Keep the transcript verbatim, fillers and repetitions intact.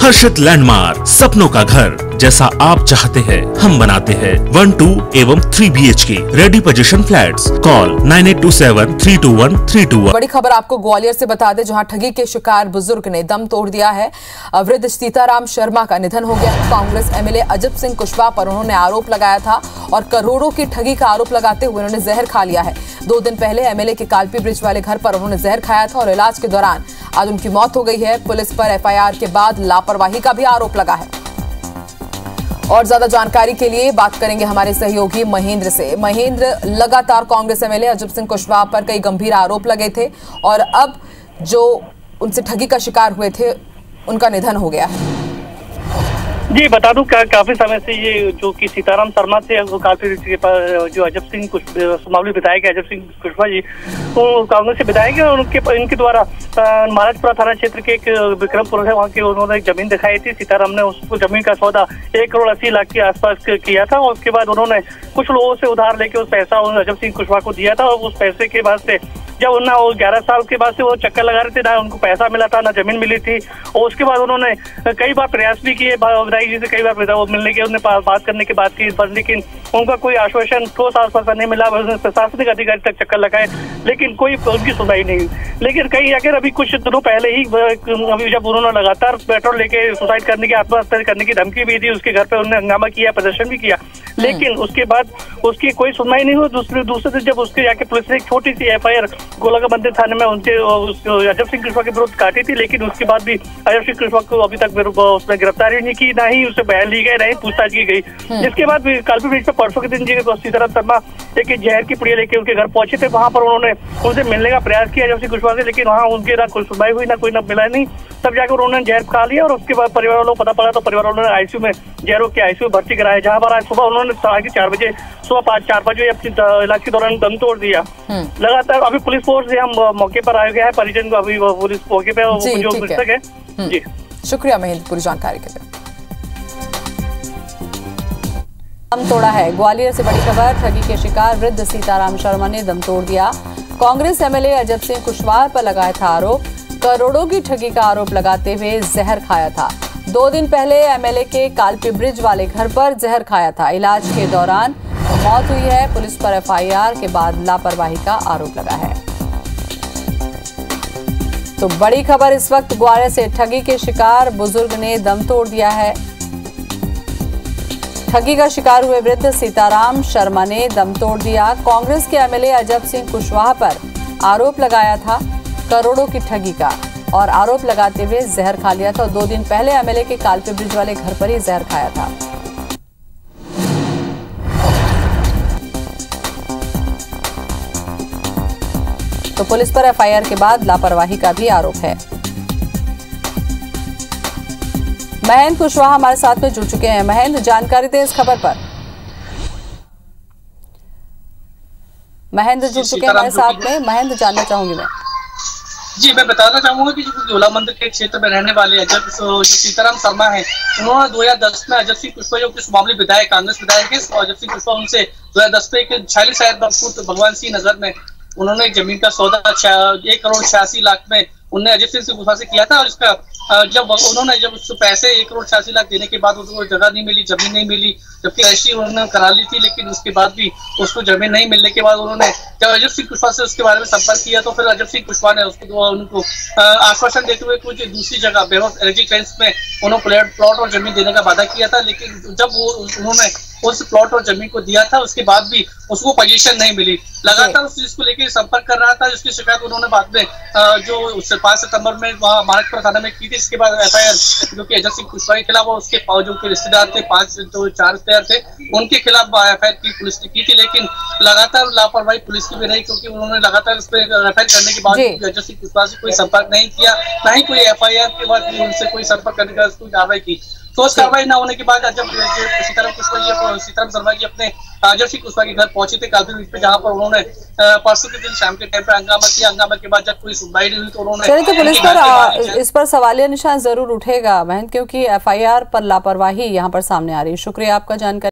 हर्षित landmark, सपनों का घर जैसा आप चाहते हैं हम बनाते हैं। वन टू एवं three B H K ready position flats. Call nine eight two seven three two one three two one. बड़ी खबर आपको ग्वालियर से बता दें, जहां ठगी के शिकार बुजुर्ग ने दम तोड़ दिया है। वृद्ध सीताराम शर्मा का निधन हो गया। Congress M L A Ajab Singh Kushwah पर उन्होंने आरोप लगाया था और करोड़ों की ठगी का आरोप लगाते हुए उन्होंने जहर खा लिया है। दो दिन पहले एम एल ए के कालपी ब्रिज वाले घर पर उन्होंने जहर खाया था और इलाज के दौरान आज उनकी मौत हो गई है। पुलिस पर एफ आई आर के बाद लापरवाही का भी आरोप लगा है। और ज्यादा जानकारी के लिए बात करेंगे हमारे सहयोगी महेंद्र से। महेंद्र, लगातार Congress M L A Ajab Singh Kushwah पर कई गंभीर आरोप लगे थे और अब जो उनसे ठगी का शिकार हुए थे उनका निधन हो गया है। जी बता दूं, का, काफी समय से ये जो कि सीताराम शर्मा थे, वो काफी जो अजब सिंह मामूली विधायक अजब सिंह कुशवाहा जी, तो कांग्रेस से विधायक है और उनके इनके द्वारा महाराजपुरा थाना क्षेत्र के एक विक्रमपुर है, वहाँ की उन्होंने एक जमीन दिखाई थी। सीताराम ने उसको जमीन का सौदा एक करोड़ अस्सी लाख के आसपास किया था और उसके बाद उन्होंने कुछ लोगों से उधार लेके उस पैसा अजब सिंह कुशवाहा को दिया था और उस पैसे के बाद से जब ना वो ग्यारह साल के बाद से वो चक्कर लगा रहे थे, ना उनको पैसा मिला था ना जमीन मिली थी। और उसके बाद उन्होंने कई बार प्रयास भी किए विधायक जी से, कई बार वो मिलने के उन्हें बात करने की बात की, लेकिन उनका कोई आश्वासन ठोस आश्वासन नहीं मिला। प्रशासनिक अधिकारी तक चक्कर लगाए लेकिन कोई उनकी सुनवाई नहीं। लेकिन कहीं अगर अभी कुछ दिनों पहले ही अभी जब उन्होंने लगातार पेट्रोल लेके सुसाइड करने की आत्महत्या करने की धमकी भी दी, उसके घर पे उन्होंने हंगामा किया, प्रदर्शन भी किया, लेकिन उसके बाद उसकी कोई सुनवाई नहीं हुई। दूसरे दूसरे दिन जब उसके जाके पुलिस ने एक छोटी सी एफ आई आर गोलाका मंदिर थाने में उनके अजब सिंह कुशवाहा के विरुद्ध काटी थी, लेकिन उसके बाद भी अजब सिंह कुशवाहा को अभी तक उसने गिरफ्तारी नहीं की, ना ही उसे बयान ली गए, ना ही पूछताछ की गई। जिसके बाद कालपी ब्रिज पर परसों के दिन जी सीताराम शर्मा एक जहर की पुड़िया लेके उनके घर पहुंचे थे। वहां पर उन्होंने उनसे मिलने का प्रयास किया अजब सिंह कुशवाहा से, लेकिन वहाँ उनके ना कोई सुनवाई हुई, ना कोई ना मिला नहीं। तब जाकर उन्होंने जहर खा लिया और उसके बाद परिवार वालों को पता पड़ा तो परिवार वालों ने आईसीयू में जहरों के आईसीयू में भर्ती कराया, जहाँ पर आज सुबह उन्होंने साढ़े चार बजे सुबह पाँच चार बजे अपनी इलाज के दौरान दम तोड़ दिया। लगातार अभी पुलिस फोर्स से हम मौके पर आए गए हैं, परिजन को अभी पुलिस मौके पे जो मृतक है। जी शुक्रिया महेंद्र पूरी जानकारी के लिए। दम तोड़ा है। ग्वालियर से बड़ी खबर, ठगी के शिकार वृद्ध सीताराम शर्मा ने दम तोड़ दिया। Congress M L A Ajab Singh Kushwaha पर लगाया था आरोप, करोड़ों की ठगी का आरोप लगाते हुए जहर खाया था। दो दिन पहले एम एल ए के कालपी ब्रिज वाले घर पर जहर खाया था, इलाज के दौरान मौत हुई है। पुलिस पर एफ आई आर के बाद लापरवाही का आरोप लगा है। तो बड़ी खबर इस वक्त ग्वालियर से, ठगी के शिकार बुजुर्ग ने दम तोड़ दिया है। ठगी का शिकार हुए वृद्ध सीताराम शर्मा ने दम तोड़ दिया। कांग्रेस के M L A Ajab Singh Kushwaha पर आरोप लगाया था करोड़ों की ठगी का और आरोप लगाते हुए जहर खा लिया था। दो दिन पहले एम एल ए के कालपी ब्रिज वाले घर पर ही जहर खाया था। तो पुलिस पर एफ आई आर के बाद लापरवाही का भी आरोप है। महेंद्र कुशवाहा हमारे साथ में जुड़ चुके हैं। महेंद्र, जानकारी दें इस खबर पर। महेंद्र जुड़ चुके हैं हमारे साथ में। महेंद्र, जानना चाहूंगी मैं। जी मैं बताना चाहूंगा कि जो गोला मंदिर के क्षेत्र में रहने वाले अजब जो सीताराम शर्मा है, उन्होंने दो हजार दस में अजब सिंह कुशवाहा, जो कि मामूली विधायक कांग्रेस विधायक है, अजब सिंह कुशवाहा उनसे दो हजार दस में एक छियालीस शायद भगवान सिंह नगर में उन्होंने एक जमीन का सौदा एक करोड़ छियासी लाख में उन्होंने अजब सिंह कुशवाहा से किया था। और इसका जब उन्होंने जब उसको पैसे एक करोड़ छियासी लाख देने के बाद उसको जगह नहीं मिली, जमीन नहीं मिली, जबकि ऐसी उन्होंने करा ली थी, लेकिन उसके बाद भी उसको जमीन नहीं मिलने के बाद उन्होंने जब अजब सिंह कुशवाहा से उसके बारे में संपर्क किया, तो फिर अजब सिंह कुशवाहा ने उसको उनको आश्वासन देते हुए कुछ दूसरी जगह बेहोश रेजिडेंस में उन्होंने प्लॉट और जमीन देने का वादा किया था। लेकिन जब वो उन्होंने उस प्लॉट और जमीन को दिया था, उसके बाद भी उसको पोजीशन नहीं मिली। लगातार उस चीज को लेकर संपर्क कर रहा था, जिसकी शिकायत उन्होंने बाद में जो पांच सितंबर में वहाँ महाराजपुरा थाना में की थी। इसके बाद एफ आई आर जो कि अजब सिंह कुशवाहा के खिलाफ और उसके जो के रिश्तेदार थे, पांच जो चार रिश्तेदार थे, उनके खिलाफ एफ आई आर की पुलिस ने की थी, लेकिन लगातार लापरवाही पुलिस की भी रही, क्योंकि उन्होंने लगातार उस पर एफ आई आर करने के बाद अजब सिंह कुशवाहा से कोई संपर्क नहीं किया, न ही कोई एफ आई आर के बाद भी उनसे कोई संपर्क करने का कोई कार्रवाई की। तो उस कार्रवाई न होने के बाद जब सीताराम कुशवाहा सीताराम शर्मा जी अपने अजब सिंह कुशवाहा के घर पहुंचे थे कालपी ब्रिज पे, जहां पर उन्होंने परसों के दिन शाम के टाइम पे हंगामा किया। हंगामा के बाद जब कोई सुनवाई नहीं हुई तो उन्होंने चलिए, तो पुलिस पर इस पर सवालिया निशान जरूर उठेगा बहन, क्योंकि एफ आई आर पर लापरवाही यहाँ पर सामने आ रही है। शुक्रिया आपका जानकारी।